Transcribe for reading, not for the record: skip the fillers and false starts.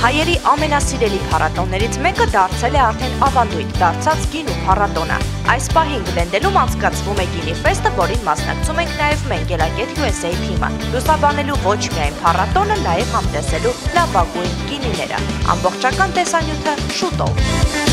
Հայերի ամենասիրելի փառատոններից մեկը դարձել է արդեն ավանդույթ դարձած գինու փառատոնը։ Այս պահին Գլենդելում անցկացվում է գինի ֆեստը, որին մասնակցում ենք նաև մենք Yelaket USA թիմը։ Լուսաբանելու ոչ միայն փառատոնը, նաև համտեսելու լավագույն գինիները։ Ամբողջական տեսանյութը շուտով։